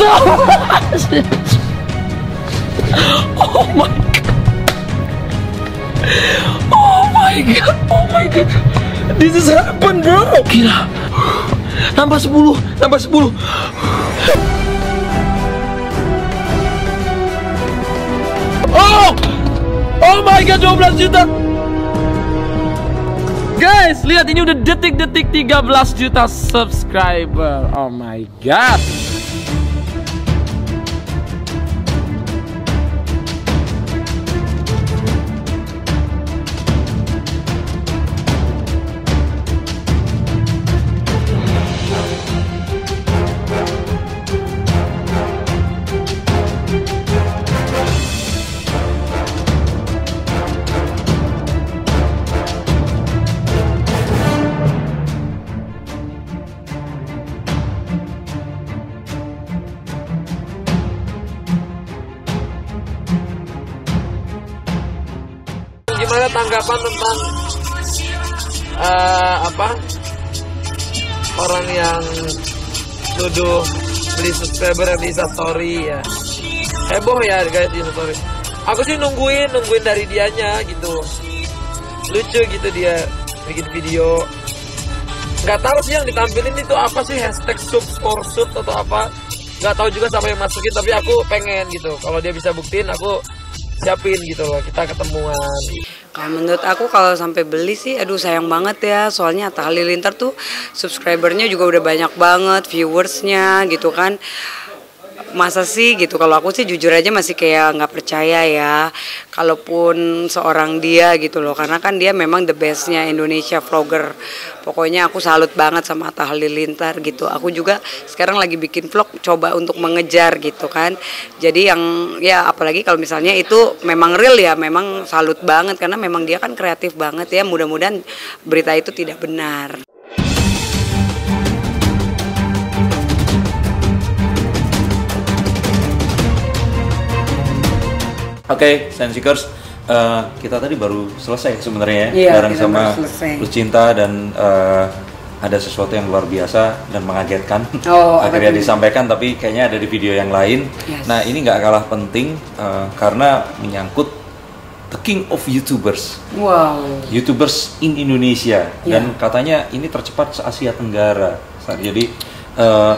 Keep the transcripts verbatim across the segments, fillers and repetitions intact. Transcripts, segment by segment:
Oh my god. Oh my god. Oh my god. This is happen, bro. Gila. Nambah sepuluh, nambah sepuluh. Oh! Oh my god, dua belas juta. Guys, lihat ini udah detik-detik tiga belas juta subscriber. Oh my god. Gimana tanggapan tentang uh, apa orang yang nuduh beli subscriber di Instastory ya, heboh ya guys di Instastory. Aku sih nungguin nungguin dari dianya gitu, lucu gitu dia bikin video. Nggak tahu sih yang ditampilin itu apa sih, hashtag sub for sub atau apa, nggak tahu juga siapa yang masukin, tapi aku pengen gitu kalau dia bisa buktiin aku siapin gitu loh, kita ketemuan. Kalau menurut aku kalau sampai beli sih, aduh sayang banget ya. Soalnya Atta Halilintar tuh subscribernya juga udah banyak banget, viewersnya gitu kan. Masa sih gitu, kalau aku sih jujur aja masih kayak nggak percaya ya. Kalaupun seorang dia gitu loh, karena kan dia memang the bestnya Indonesia vlogger. Pokoknya aku salut banget sama Atta Halilintar gitu. Aku juga sekarang lagi bikin vlog coba untuk mengejar gitu kan. Jadi yang ya apalagi kalau misalnya itu memang real ya, memang salut banget karena memang dia kan kreatif banget ya. Mudah-mudahan berita itu tidak benar. Oke, okay, Sensikers, uh, kita tadi baru selesai sebenarnya ya, iya, bareng sama Lucinta dan uh, ada sesuatu yang luar biasa dan mengagetkan. Oh, akhirnya disampaikan, tapi kayaknya ada di video yang lain. Yes. Nah, ini nggak kalah penting uh, karena menyangkut the king of YouTubers. Wow. YouTubers in Indonesia, yeah. Dan katanya ini tercepat se-Asia Tenggara. Jadi uh,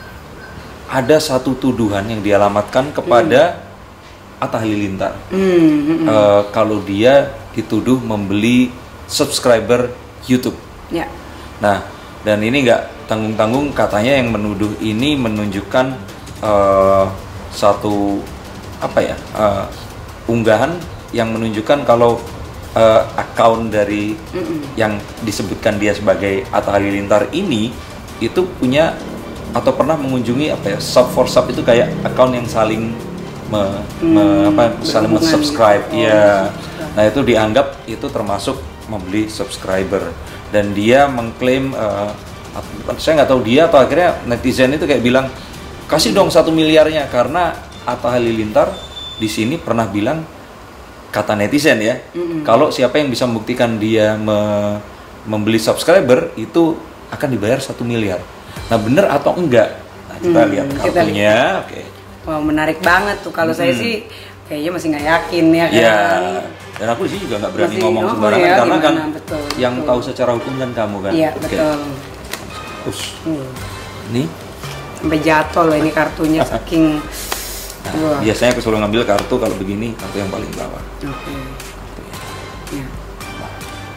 ada satu tuduhan yang dialamatkan kepada mm. Atta Halilintar, mm, mm, uh, kalau dia dituduh membeli subscriber YouTube. Yeah. Nah, dan ini nggak tanggung-tanggung, katanya yang menuduh ini menunjukkan uh, satu apa ya uh, unggahan yang menunjukkan kalau uh, akun dari mm -mm. yang disebutkan dia sebagai Atta Halilintar ini itu punya atau pernah mengunjungi apa ya sub for sub, itu kayak akun yang saling Me, hmm, me, apa, saling subscribe, oh, ya. Nah itu dianggap itu termasuk membeli subscriber, dan dia mengklaim, uh, saya nggak tahu dia atau akhirnya netizen itu kayak bilang kasih dong satu miliarnya karena Atta Halilintar di sini pernah bilang, kata netizen ya, hmm. kalau siapa yang bisa membuktikan dia me, membeli subscriber itu akan dibayar satu miliar. Nah bener atau enggak? Nah kita hmm, lihat kartunya, oke. Okay. Wow, menarik banget tuh. Kalau hmm. saya sih kayaknya masih nggak yakin ya kan. Ya, dan aku sih juga nggak berani masih, ngomong sembarangan ya, karena kan betul, yang betul. Tahu secara hukum kan kamu kan. Iya, okay. Betul. Terus, hmm. Ini sampai jatuh loh ini kartunya saking. Nah, biasanya aku selalu ngambil kartu kalau begini, kartu yang paling bawah. Oke. Okay. Ya. Nah,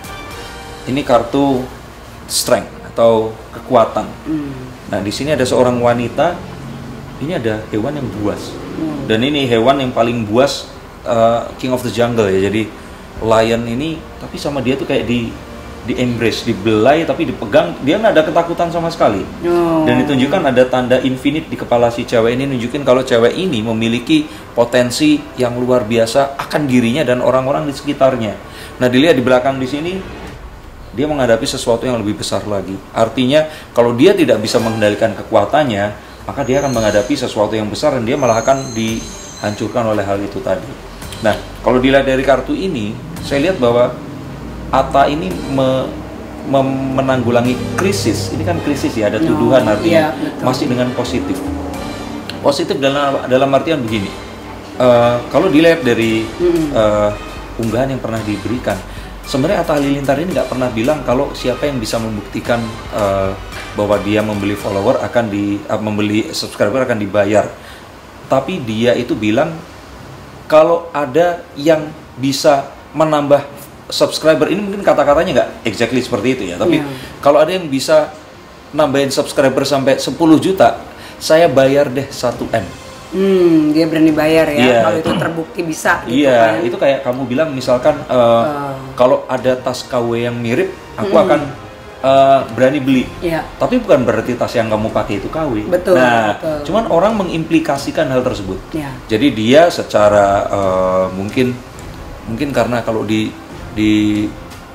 ini kartu strength atau kekuatan. Hmm. Nah, di sini ada seorang wanita. Ini ada hewan yang buas, hmm. dan ini hewan yang paling buas, uh, king of the jungle ya. Jadi lion ini, tapi sama dia tuh kayak di di embrace, dibelai, tapi dipegang, dia nggak ada ketakutan sama sekali. Oh. Dan ditunjukkan ada tanda infinite di kepala si cewek ini, nunjukin kalau cewek ini memiliki potensi yang luar biasa akan dirinya dan orang-orang di sekitarnya. Nah dilihat di belakang di sini, dia menghadapi sesuatu yang lebih besar lagi. Artinya kalau dia tidak bisa mengendalikan kekuatannya, maka dia akan menghadapi sesuatu yang besar dan dia malah akan dihancurkan oleh hal itu tadi. Nah, kalau dilihat dari kartu ini, saya lihat bahwa Atta ini me, me, menanggulangi krisis. Ini kan krisis ya, ada tuduhan, artinya iya, masih dengan positif. Positif dalam dalam artian begini. Uh, kalau dilihat dari uh, unggahan yang pernah diberikan, sebenarnya Atta Halilintar ini nggak pernah bilang kalau siapa yang bisa membuktikan uh, bahwa dia membeli follower akan di uh, membeli subscriber akan dibayar. Tapi dia itu bilang kalau ada yang bisa menambah subscriber, ini mungkin kata-katanya nggak exactly seperti itu ya, tapi yeah. kalau ada yang bisa nambahin subscriber sampai sepuluh juta, saya bayar deh satu M. Hmm, dia berani bayar ya, yeah. kalau itu terbukti bisa gitu. Iya, yeah, kan? itu kayak kamu bilang misalkan uh, uh. kalau ada tas K W yang mirip, aku hmm. akan uh, berani beli. Yeah. Tapi bukan berarti tas yang kamu pakai itu K W. Betul. Nah, betul. cuman orang mengimplikasikan hal tersebut. Yeah. Jadi dia secara uh, mungkin mungkin karena kalau di di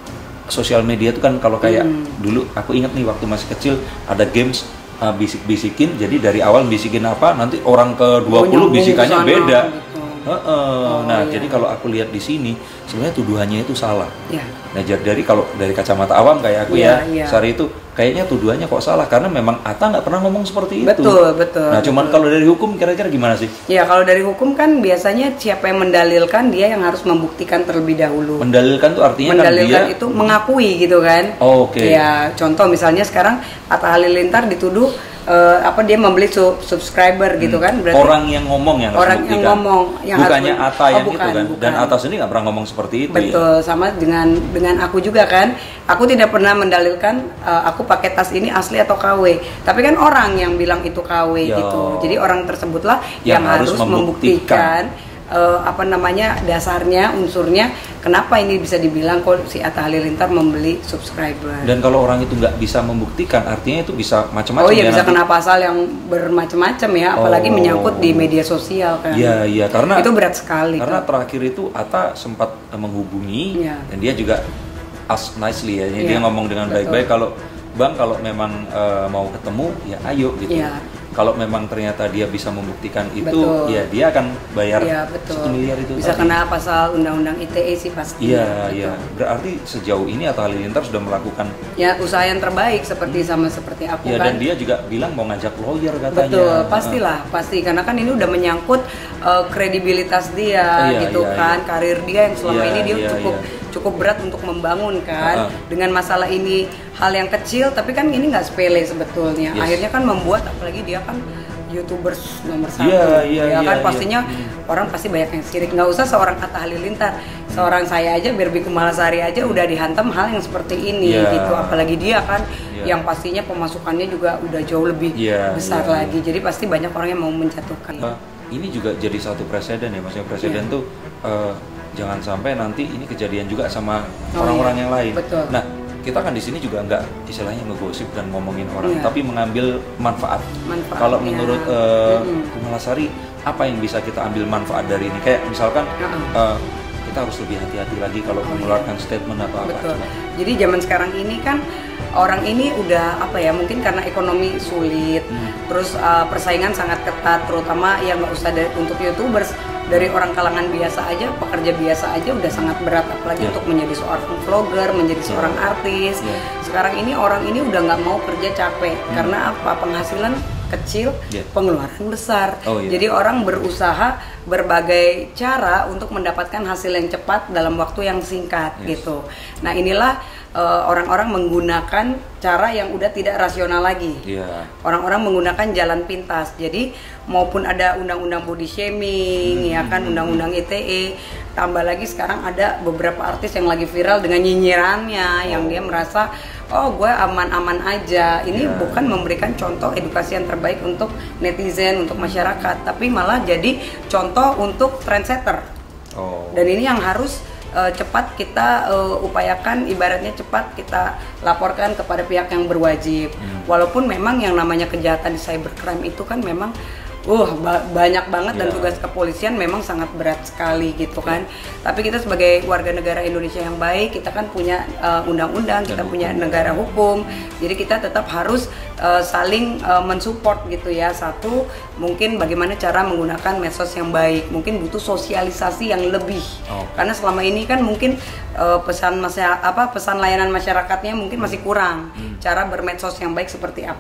sosial media itu kan kalau kayak hmm. dulu aku ingat nih waktu masih kecil ada games uh, bisik-bisikin, jadi dari awal bisikin apa nanti orang ke dua puluh bisikannya beda. Gitu. Uh, uh. Oh, nah iya. Jadi kalau aku lihat di sini sebenarnya tuduhannya itu salah. Ya. Nah jadi kalau dari kacamata awam kayak aku ya, ya, ya. Sari itu kayaknya tuduhannya kok salah karena memang Atta nggak pernah ngomong seperti betul, itu. Betul betul. Nah cuman kalau dari hukum kira-kira gimana sih? Ya kalau dari hukum kan biasanya siapa yang mendalilkan dia yang harus membuktikan terlebih dahulu. Mendalilkan tuh artinya mendalilkan kan dia itu mengakui gitu kan? Oh, oke. Okay. Ya contoh misalnya sekarang Atta Halilintar dituduh Uh, apa dia membeli sub subscriber hmm. gitu kan? Berarti orang yang ngomong yang harus orang yang ngomong yang bukannya harus Atta yang oh, bukan, itu kan bukan. Dan Atta sendiri nggak pernah ngomong seperti itu. Betul ya? Sama dengan dengan aku juga kan, aku tidak pernah mendalilkan uh, aku pakai tas ini asli atau K W, tapi kan orang yang bilang itu K W Yo. Gitu, jadi orang tersebutlah yang, yang harus, harus membuktikan, membuktikan uh, apa namanya dasarnya unsurnya kenapa ini bisa dibilang kok si Atta Halilintar membeli subscriber. Dan kalau orang itu nggak bisa membuktikan, artinya itu bisa macam-macam. Oh iya ya bisa nanti. Kena pasal yang bermacam-macam ya, apalagi oh. menyangkut di media sosial kan. Iya iya karena itu berat sekali. Karena kan? Terakhir itu Atta sempat menghubungi ya. Dan dia juga ask nicely ya, ya. Dia ngomong dengan baik-baik kalau Bang kalau memang uh, mau ketemu ya ayo gitu. Ya. Kalau memang ternyata dia bisa membuktikan itu, betul. Ya dia akan bayar ya, satu miliar itu. Bisa tadi. Kena pasal undang-undang I T E sih pasti. Iya, iya. Berarti sejauh ini Atta Halilintar sudah melakukan ya usaha yang terbaik seperti sama seperti aku ya, kan. Dan dia juga bilang mau ngajak lawyer katanya. Betul, pastilah, pasti karena kan ini udah menyangkut uh, kredibilitas dia, oh, iya, gitu iya, kan, iya. Karir dia yang selama iya, ini dia iya, cukup iya. cukup berat untuk membangun kan. Uh-huh. Dengan masalah ini hal yang kecil, tapi kan ini nggak sepele sebetulnya. Yes. Akhirnya kan membuat apalagi dia kan YouTubers nomor satu, yeah, yeah, ya kan yeah, pastinya yeah. orang pasti banyak yang sirik. Nggak usah seorang Atta Halilintar, seorang saya aja Barbie Kumalasari aja udah dihantam hal yang seperti ini yeah. gitu. Apalagi dia kan yeah. yang pastinya pemasukannya juga udah jauh lebih yeah, besar yeah, lagi. Yeah. Jadi pasti banyak orang yang mau menjatuhkan. Uh, ini juga jadi satu presiden ya, maksudnya presiden yeah. tuh uh, jangan sampai nanti ini kejadian juga sama oh, orang-orang iya. yang lain. Betul. Nah kita kan di sini juga nggak istilahnya ngegosip dan ngomongin orang, yeah. tapi mengambil manfaat. manfaat Kalau yeah. menurut uh, mm-hmm. Kumalasari, apa yang bisa kita ambil manfaat dari ini? Kayak misalkan uh-uh. uh, kita harus lebih hati-hati lagi kalau oh, mengeluarkan iya. statement atau apa. Betul. Jadi zaman sekarang ini kan orang ini udah apa ya? Mungkin karena ekonomi sulit, hmm. terus uh, persaingan sangat ketat, terutama yang nggak usah dari, untuk YouTubers. Dari orang kalangan biasa aja, pekerja biasa aja udah sangat berat, apalagi yeah. untuk menjadi seorang vlogger, menjadi yeah. seorang artis. Yeah. Sekarang ini orang ini udah nggak mau kerja capek, hmm. karena apa? Penghasilan kecil, yeah. pengeluaran besar. Oh, yeah. Jadi orang berusaha berbagai cara untuk mendapatkan hasil yang cepat dalam waktu yang singkat, yes. gitu. Nah inilah uh, orang-orang menggunakan cara yang udah tidak rasional lagi. Yeah. Orang-orang menggunakan jalan pintas. Jadi maupun ada undang-undang body shaming, hmm. ya kan, undang-undang I T E, tambah lagi sekarang ada beberapa artis yang lagi viral dengan nyinyirannya, oh. yang dia merasa oh gue aman-aman aja. Ini yeah. bukan memberikan contoh edukasi yang terbaik untuk netizen, untuk masyarakat, tapi malah jadi contoh untuk trendsetter. Oh. Dan ini yang harus uh, cepat kita uh, upayakan, ibaratnya cepat kita laporkan kepada pihak yang berwajib. Hmm. Walaupun memang yang namanya kejahatan di cybercrime itu kan memang Uh, ba- banyak banget yeah. dan tugas kepolisian memang sangat berat sekali gitu kan. Yeah. Tapi kita sebagai warga negara Indonesia yang baik, kita kan punya uh, undang-undang, kita hukum. punya negara hukum. Jadi kita tetap harus uh, saling uh, mensupport gitu ya. Satu, mungkin bagaimana cara menggunakan medsos yang baik. Mungkin butuh sosialisasi yang lebih. Oh. Karena selama ini kan mungkin uh, pesan masyarakat, apa pesan layanan masyarakatnya mungkin masih kurang. Hmm. Cara bermedsos yang baik seperti apa?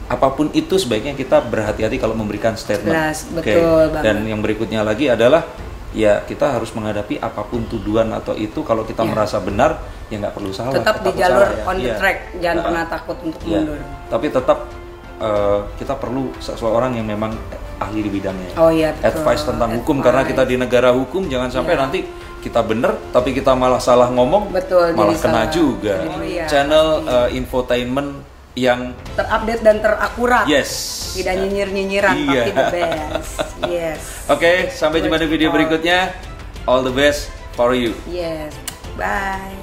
apapun itu sebaiknya kita berhati-hati kalau memberikan statement. Jelas, Oke. betul banget. Dan yang berikutnya lagi adalah ya kita harus menghadapi apapun tuduhan atau itu kalau kita Ya. merasa benar ya nggak perlu salah. Tetap di takut jalur salah, ya. on the Iya. track, jangan Nah, pernah takut untuk iya. mundur. Tapi tetap uh, kita perlu seseorang yang memang ahli di bidangnya. Oh iya, betul. Advice tentang hukum Advice. karena kita di negara hukum jangan sampai Iya. nanti kita bener tapi kita malah salah ngomong, Betul, malah jadi kena salah. juga. Jadi, iya, Channel pasti. uh, infotainment yang Terupdate dan terakurat. yes. Tidak nyinyir-nyinyiran, Iya. tapi the best. Yes. Oke, sampai jumpa di video berikutnya. All the best for you. Yes. Bye.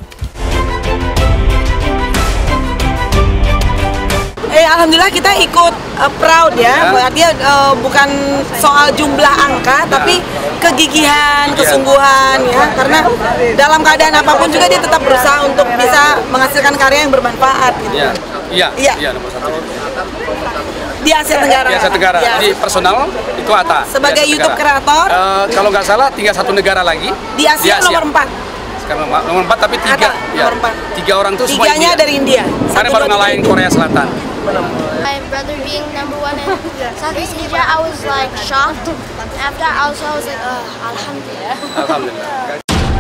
Eh, alhamdulillah kita ikut uh, proud ya. Berarti uh, bukan soal jumlah angka, tapi kegigihan, kesungguhan ya. Karena dalam keadaan apapun juga dia tetap berusaha untuk bisa menghasilkan karya yang bermanfaat. Gitu. Iya, iya, Iya. iya nomor satu. Di Asia Tenggara. Di Asia Tenggara. Ya. Jadi personal itu Atta. Sebagai Di Asia YouTube Tenggara. kreator. Eh, kalau nggak salah tinggal satu negara lagi. Di Asia, nomor empat. Sekarang nomor, nomor empat tapi tiga. Atta, ya, nomor empat. Tiga orang tuh semua Tiganya India. dari India. Karena Satu, baru dua, ngalahin tiga. Korea Selatan. My brother being number one in Southeast Asia, I was like shocked. After also, I was like, uh, Alhamdulillah. Alhamdulillah.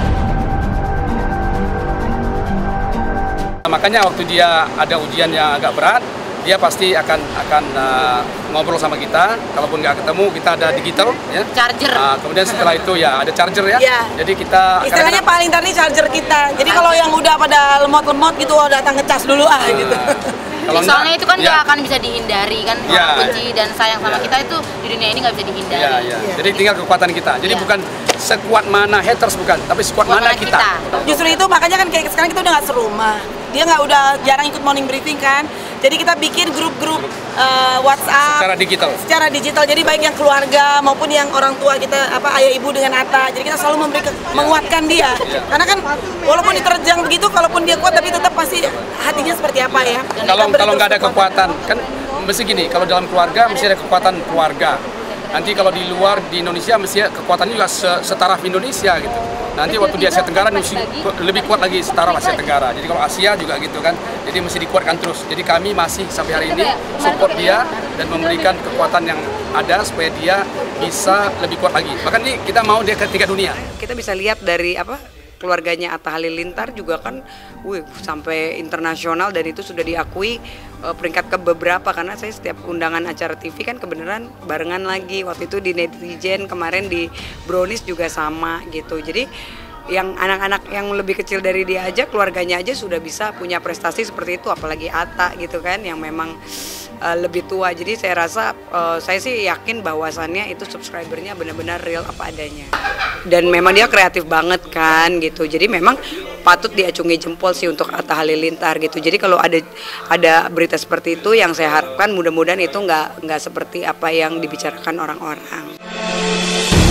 Makanya waktu dia ada ujian yang agak berat, dia pasti akan akan uh, ngobrol sama kita. Kalaupun nggak ketemu, kita ada digital, ya. Charger. Uh, kemudian setelah itu ya ada charger ya. Iya. Jadi kita Istilahnya kadang-kadang- paling tadi charger kita. Jadi kalau yang udah pada lemot-lemot gitu, oh, datang ke cas dulu ah gitu. kalau Soalnya enggak, itu kan ya. nggak akan bisa dihindari kan, Ya. orang benci dan sayang sama Ya. kita itu di dunia ini nggak bisa dihindari. Iya, iya. Jadi tinggal kekuatan kita. Jadi Iya. bukan sekuat mana haters bukan, tapi sekuat Sekuat mana mana kita. kita. Justru itu makanya kan kayak sekarang kita udah nggak serumah. Dia nggak udah jarang ikut morning briefing kan. Jadi kita bikin grup-grup uh, WhatsApp Secara digital. secara digital. Jadi baik yang keluarga maupun yang orang tua kita apa ayah ibu dengan Atta. Jadi kita selalu memberi ke- menguatkan dia. Karena kan walaupun diterjang begitu, kalaupun dia kuat tapi tetap pasti hatinya seperti apa ya. Dan Kalau kita kalau nggak ada berterus kekuatan, kan mesti gini. Kalau dalam keluarga mesti ada kekuatan keluarga. Nanti kalau di luar di Indonesia mesti kekuatannya juga se- setaraf Indonesia gitu. Nanti waktu di Asia Tenggara mesti ku- lebih kuat lagi setaraf Asia Tenggara. Jadi kalau Asia juga gitu kan. Jadi mesti dikuatkan terus. Jadi kami masih sampai hari ini support dia dan memberikan kekuatan yang ada supaya dia bisa lebih kuat lagi. Bahkan ini kita mau dia ke tiga dunia. Kita bisa lihat dari apa keluarganya Atta Halilintar juga kan, wih, sampai internasional dan itu sudah diakui uh, peringkat ke beberapa karena saya setiap undangan acara T V kan kebenaran barengan lagi waktu itu di Netizen, kemarin di Brownies juga sama gitu. Jadi yang anak-anak yang lebih kecil dari dia aja, keluarganya aja sudah bisa punya prestasi seperti itu, apalagi Atta gitu kan yang memang uh, lebih tua. Jadi saya rasa uh, saya sih yakin bahwasannya itu subscribernya benar-benar real apa adanya. Dan memang dia kreatif banget kan gitu. Jadi memang patut diacungi jempol sih untuk Atta Halilintar gitu. Jadi kalau ada ada berita seperti itu yang saya harapkan mudah-mudahan itu nggak nggak seperti apa yang dibicarakan orang-orang.